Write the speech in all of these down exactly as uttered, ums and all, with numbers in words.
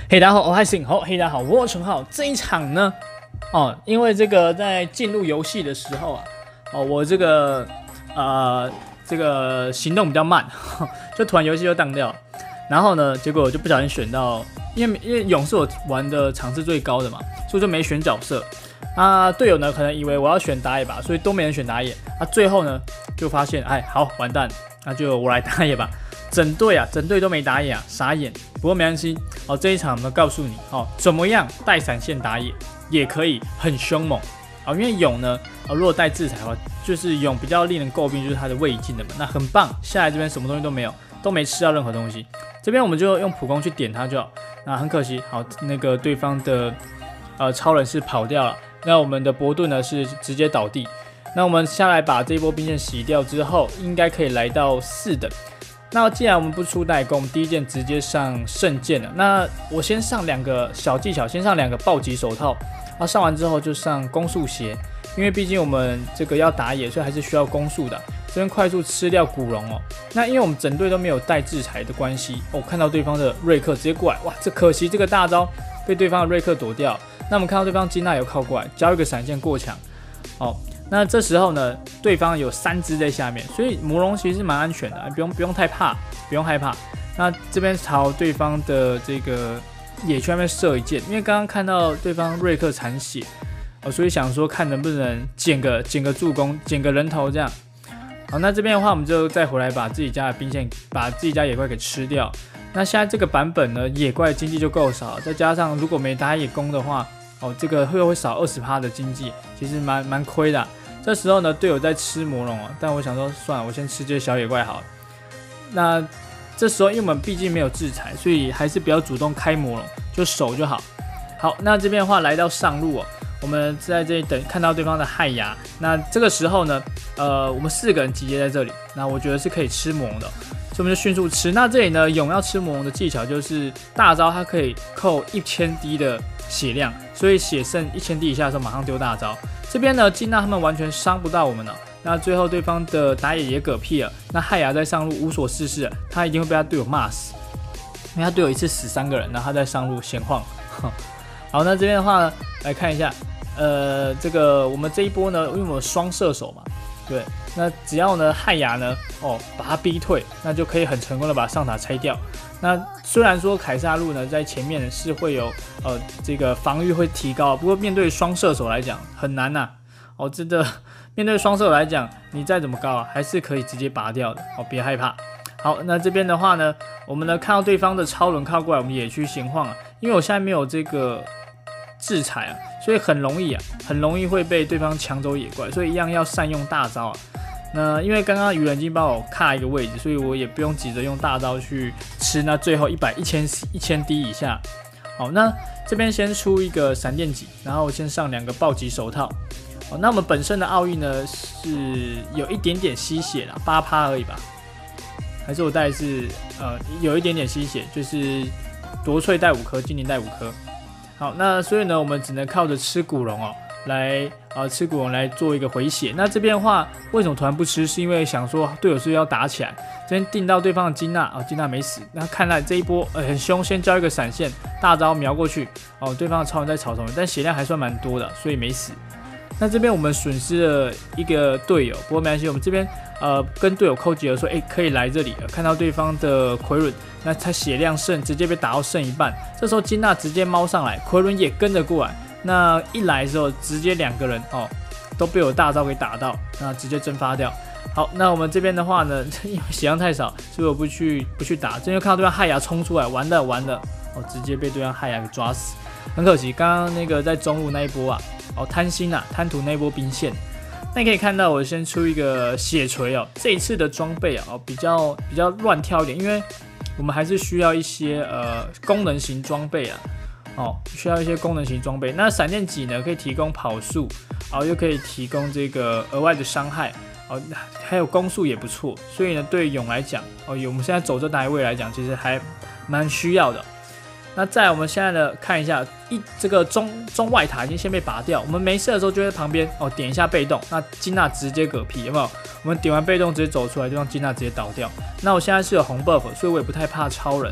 嘿，大家好，我是好，嘿，大家好，我是陈浩。这一场呢，哦，因为这个在进入游戏的时候啊，哦，我这个呃这个行动比较慢，就突然游戏就当掉，然后呢，结果我就不小心选到，因为因为勇是我玩的场次最高的嘛，所以我就没选角色。啊，队友呢可能以为我要选打野吧，所以都没人选打野。啊，最后呢就发现，哎，好完蛋，那就我来打野吧。整队啊，整队都没打野啊，傻眼。不过没关系，哦，这一场我们告诉你，哦，怎么样带闪现打野也可以很凶猛，哦，因为勇呢，哦，如果带制裁的话，就是勇比较令人诟病，就是他的未尽的嘛，那很棒。下来这边什么东西都没有，都没吃到任何东西，这边我们就用普攻去点他就好。那很可惜，好，那个对方的呃超人是跑掉了，那我们的伯顿呢是直接倒地。那我们下来把这一波兵线洗掉之后，应该可以来到四等。那既然我们不出代攻，第一件直接上圣剑了。那我先上两个小技巧，先上两个暴击手套，然后上完之后就上攻速鞋，因为毕竟我们这个要打野，所以还是需要攻速的。这边快速吃掉古龙哦。那因为我们整队都没有带制裁的关系，哦，看到对方的瑞克直接过来，哇，这可惜这个大招被对方的瑞克躲掉。那我们看到对方金娜有靠过来，交一个闪现过墙，哦。那这时候呢，对方有三只在下面，所以魔龙其实蛮安全的，不用不用太怕，不用害怕。那这边朝对方的这个野区那边射一箭，因为刚刚看到对方瑞克残血，哦，所以想说看能不能捡个捡个助攻，捡个人头这样。好，那这边的话，我们就再回来把自己家的兵线，把自己家野怪给吃掉。那现在这个版本呢，野怪的经济就够少，再加上如果没打野攻的话，哦，这个会会少 百分之二十 的经济，其实蛮蛮亏的啊。这时候呢，队友在吃魔龙哦，但我想说，算了，我先吃这些小野怪好了。那这时候，因为我们毕竟没有制裁，所以还是不要主动开魔龙，就守就好。好，那这边的话来到上路哦，我们在这里等看到对方的害牙。那这个时候呢，呃，我们四个人集结在这里，那我觉得是可以吃魔龙的，所以我们就迅速吃。那这里呢，勇要吃魔龙的技巧就是大招，它可以扣一千滴的血量，所以血剩一千滴以下的时候马上丢大招。这边呢，金娜他们完全伤不到我们了。那最后对方的打野也嗝屁了，那害牙在上路无所事事了，他一定会被他队友骂死，因为他队友一次死三个人，然后他在上路闲晃。好，那这边的话呢，来看一下，呃，这个我们这一波呢，因为我们双射手嘛，对，那只要呢害牙呢，哦，把他逼退，那就可以很成功的把上塔拆掉。那虽然说凯撒路呢在前面是会有呃这个防御会提高，不过面对双射手来讲很难呐、啊。哦，真的面对双射手来讲，你再怎么高啊，还是可以直接拔掉的。哦，别害怕。好，那这边的话呢，我们呢看到对方的超人靠过来，我们野区闲晃啊，因为我现在没有这个制裁啊，所以很容易啊，很容易会被对方抢走野怪，所以一样要善用大招啊。那因为刚刚愚人已经帮我卡一个位置，所以我也不用急着用大招去吃那最后一百、一千、一千滴以下。好，那这边先出一个闪电戟，然后先上两个暴击手套。好，那我们本身的奥义呢是有一点点吸血啦，八趴而已吧？还是我带是呃有一点点吸血，就是夺萃带五颗，精灵带五颗。好，那所以呢，我们只能靠着吃古龙哦。来呃吃古龙来做一个回血。那这边的话，为什么突然不吃？是因为想说队友是不是要打起来？这边定到对方的金娜哦，金娜没死。那看来这一波呃很凶，先交一个闪现，大招瞄过去哦，对方的超人在草丛里，但血量还算蛮多的，所以没死。那这边我们损失了一个队友，不过没关系，我们这边呃跟队友扣集合说，哎，可以来这里了。看到对方的奎伦，那他血量剩直接被打到剩一半，这时候金娜直接猫上来，奎伦也跟着过来。那一来的时候，直接两个人哦都被我大招给打到，那直接蒸发掉。好，那我们这边的话呢，因为血量太少，所以我不去不去打。这边看到对方害牙冲出来，完了完了，哦，直接被对方害牙给抓死，很可惜。刚刚那个在中路那一波啊，哦贪心啊，贪图那一波兵线。那你可以看到，我先出一个血锤哦，这一次的装备啊，哦比较比较乱挑一点，因为我们还是需要一些呃功能型装备啊。哦，需要一些功能型装备。那闪电戟呢，可以提供跑速，哦，又可以提供这个额外的伤害，哦，还有攻速也不错。所以呢，对勇来讲，哦，我们现在走这哪一位来讲，其实还蛮需要的。那再来我们现在呢，看一下一这个中中外塔已经先被拔掉，我们没事的时候就在旁边哦点一下被动，那金娜直接嗝屁，有没有？我们点完被动直接走出来，就让金娜直接倒掉。那我现在是有红 buff， 所以我也不太怕超人。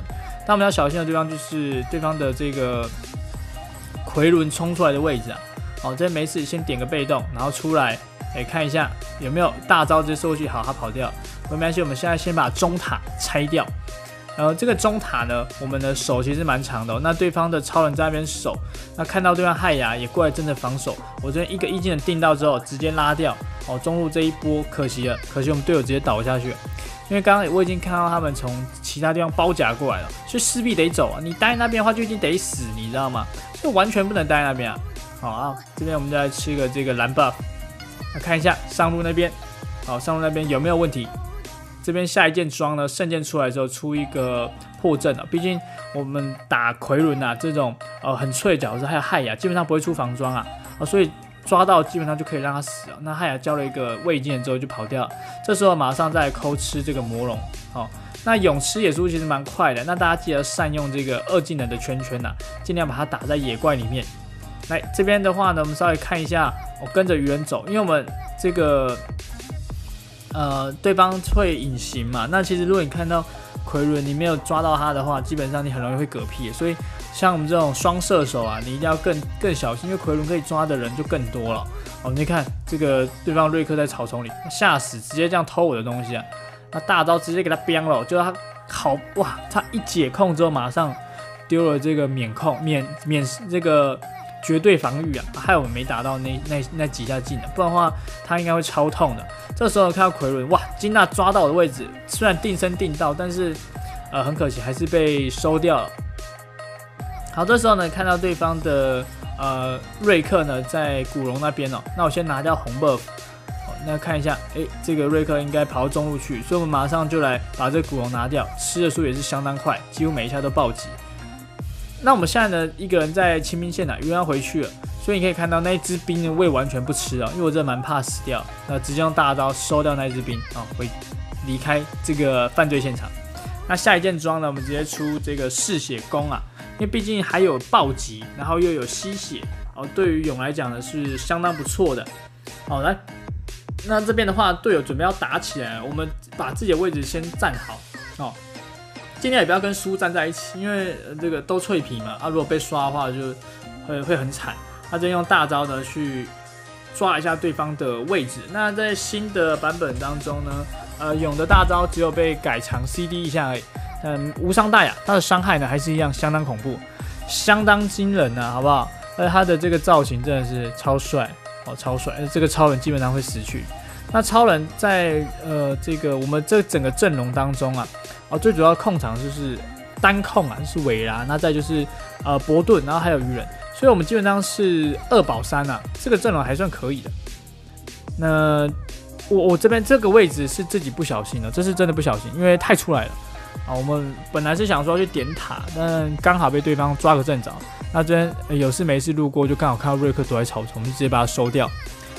但我们要小心的地方就是对方的这个奎伦冲出来的位置啊。好，这边没事，先点个被动，然后出来，哎，看一下有没有大招直接收去，好，他跑掉，没关系，我们现在先把中塔拆掉。呃，这个中塔呢，我们的手其实蛮长的、哦，那对方的超人在那边守，那看到对方害牙也过来真的防守，我这边一个一技能定到之后，直接拉掉，哦，中路这一波可惜了，可惜我们队友直接倒下去了，因为刚刚我已经看到他们从其他地方包夹过来了，所以势必得走啊，你待在那边的话就一定得死，你知道吗？就完全不能待在那边啊。好啊，这边我们就来吃个这个蓝 buff， 那看一下上路那边，好，上路那边有没有问题？这边下一件装呢，圣剑出来之后出一个破阵啊，毕竟我们打奎伦啊这种呃很脆的角色，还有害牙基本上不会出防装啊，啊所以抓到基本上就可以让他死了。那害牙交了一个未技能之后就跑掉了，这时候马上再抠吃这个魔龙，哦，那勇吃野猪其实蛮快的，那大家记得善用这个二技能的圈圈啊，尽量把它打在野怪里面。来这边的话呢，我们稍微看一下，我、哦、跟着鱼人走，因为我们这个。呃，对方会隐形嘛？那其实如果你看到奎伦，你没有抓到他的话，基本上你很容易会嗝屁。所以像我们这种双射手啊，你一定要更更小心，因为奎伦可以抓的人就更多了。哦，你看这个对方瑞克在草丛里吓死，直接这样偷我的东西啊！那大招直接给他飙了，就他好哇，他一解控之后马上丢了这个免控免免这个。绝对防御啊，害我们没打到那那那几下技能，不然的话他应该会超痛的。这时候看到奎伦，哇，金娜抓到我的位置，虽然定身定到，但是呃很可惜还是被收掉了。好，这时候呢看到对方的呃瑞克呢在古龙那边哦，那我先拿掉红 buff， 哦，那看一下，哎，这个瑞克应该跑到中路去，所以我们马上就来把这个古龙拿掉，吃的速度也是相当快，几乎每一下都暴击。那我们现在呢，一个人在清兵线啊，因为要回去了，所以你可以看到那一只兵呢，我也完全不吃啊，因为我真的蛮怕死掉，那直接用大招收掉那一只兵啊，回离开这个犯罪现场。那下一件装呢，我们直接出这个嗜血弓啊，因为毕竟还有暴击，然后又有吸血哦，对于勇来讲呢是相当不错的。好，来，那这边的话，队友准备要打起来了，我们把自己的位置先站好哦。尽量也不要跟书站在一起，因为、呃、这个都脆皮嘛，啊，如果被刷的话就会会很惨。他就用大招呢去抓一下对方的位置。那在新的版本当中呢，呃，勇的大招只有被改长 C D 一下而已，但无伤大雅，他的伤害呢还是一样相当恐怖，相当惊人啊，好不好？而他的这个造型真的是超帅哦，超帅！这个超人基本上会死去。那超人在呃这个我们这整个阵容当中啊。哦，最主要控场就是单控啊，就是韦拉，那再就是呃伯顿，然后还有鱼人，所以我们基本上是二保三啊，这个阵容还算可以的。那我我这边这个位置是自己不小心的，这是真的不小心，因为太出来了啊。我们本来是想说去点塔，但刚好被对方抓个正着，那这边、呃、有事没事路过，就刚好看到瑞克躲在草丛，就直接把它收掉。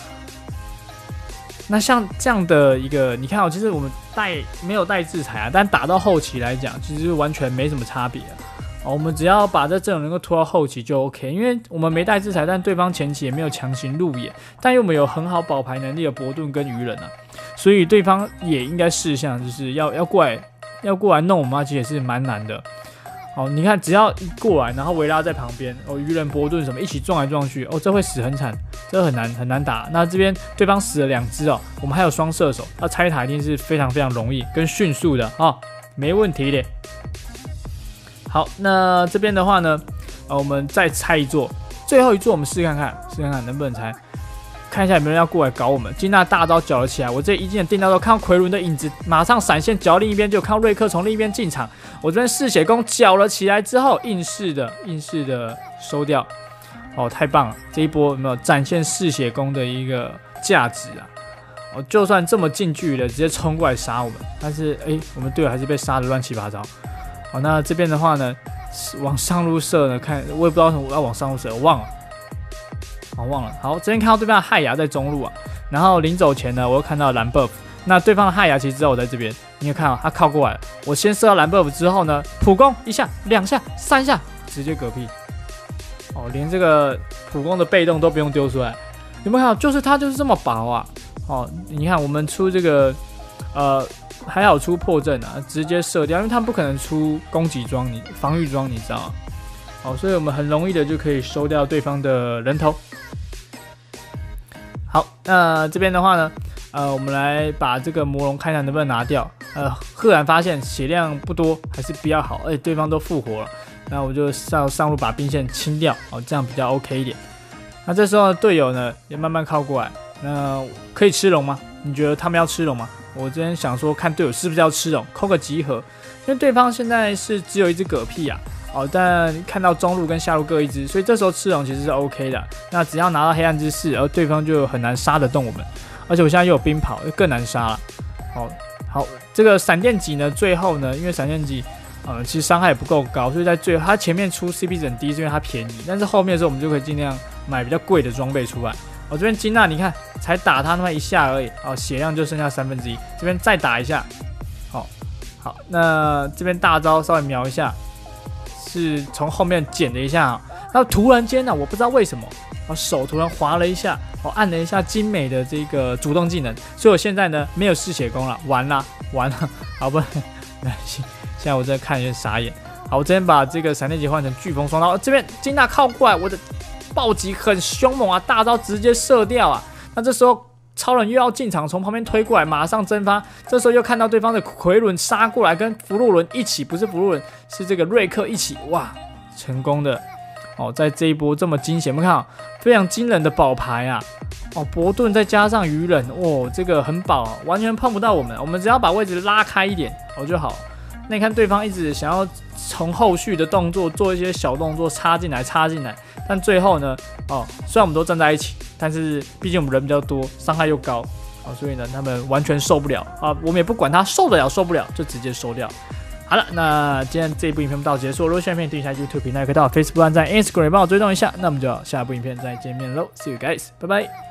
那像这样的一个，你看哦，其实我们带没有带制裁啊，但打到后期来讲，其实完全没什么差别啊。哦，我们只要把这阵容能够拖到后期就 OK， 因为我们没带制裁，但对方前期也没有强行入野，但因为我们有很好保牌能力的伯顿跟鱼人啊，所以对方也应该识相，就是要要过来要过来弄我们，其实也是蛮难的。哦，你看，只要一过来，然后维拉在旁边，哦，鱼人、伯顿什么一起撞来撞去，哦，这会死很惨，这很难很难打。那这边对方死了两只哦，我们还有双射手，那拆塔一定是非常非常容易跟迅速的啊、哦，没问题的。好，那这边的话呢，呃，我们再拆一座，最后一座我们试看看，试看看能不能拆。看一下有没有人要过来搞我们。金娜大招搅了起来，我这一技能定到之后，看到奎伦的影子，马上闪现搅另一边，就看到瑞克从另一边进场。我这边嗜血弓搅了起来之后，硬式的硬式的收掉。哦，太棒了！这一波有没有展现嗜血弓的一个价值啊？哦，就算这么近距离的直接冲过来杀我们，但是哎，我们队友还是被杀的乱七八糟。好，那这边的话呢，往上路射呢，看我也不知道为什么我要往上路射，我忘了。我、哦、忘了，好，这边看到对方的害牙在中路啊，然后临走前呢，我又看到蓝 buff， 那对方的害牙其实知道我在这边，你有看到他靠过来了，我先射到蓝 buff 之后呢，普攻一下、两下、三下，直接嗝屁，哦，连这个普攻的被动都不用丢出来，有没有看到？就是他就是这么薄啊，哦，你看我们出这个呃还好出破阵啊，直接射掉，因为他们不可能出攻击装，你防御装，你知道吗？好，所以我们很容易的就可以收掉对方的人头。好，那这边的话呢，呃，我们来把这个魔龙看一下能不能拿掉。呃，赫然发现血量不多，还是比较好，而且对方都复活了，那我就上上路把兵线清掉，哦，这样比较 OK 一点。那这时候队友呢也慢慢靠过来，那可以吃龙吗？你觉得他们要吃龙吗？我之前想说看队友是不是要吃龙，扣个集合，因为对方现在是只有一只嗝屁啊，哦，但看到中路跟下路各一只，所以这时候吃龙其实是 OK 的。那只要拿到黑暗之势，而对方就很难杀得动我们，而且我现在又有冰跑，就更难杀了。好，好，这个闪电戟呢，最后呢，因为闪电戟。呃，其实伤害也不够高，所以在最后它前面出 C P 值很低，是因为它便宜。但是后面的时候，我们就可以尽量买比较贵的装备出来。我、哦、这边金娜，你看才打他那么一下而已，哦，血量就剩下三分之一。这边再打一下，好、哦，好，那这边大招稍微瞄一下，是从后面捡了一下、哦，然后突然间呢、啊，我不知道为什么，我、哦、手突然滑了一下，我、哦、按了一下精美的这个主动技能，所以我现在呢没有嗜血功了，完了完了，好不，没关系。现在我真的看有点傻眼。好，我这边把这个闪电戟换成飓风双刀，这边金娜靠过来，我的暴击很凶猛啊，大招直接射掉啊。那这时候超人又要进场，从旁边推过来，马上蒸发。这时候又看到对方的奎伦杀过来，跟福禄伦一起，不是福禄伦，是这个瑞克一起，哇，成功的哦，在这一波这么惊险，我们看、哦、非常惊人的宝牌啊。哦，伯顿再加上鱼人，哦，这个很饱、哦，完全碰不到我们，我们只要把位置拉开一点，哦就好。那你看对方一直想要从后续的动作做一些小动作插进来插进来，但最后呢，哦，虽然我们都站在一起，但是毕竟我们人比较多，伤害又高，哦，所以呢他们完全受不了啊，我们也不管他受得了受不了，就直接收掉。好了，那今天这一部影片到此结束。如果喜欢影片，订阅一下 YouTube 频道，也可以到 Facebook 按赞 Instagram 帮我追踪一下。那我们就下一部影片再见面喽 ，See you guys， 拜拜。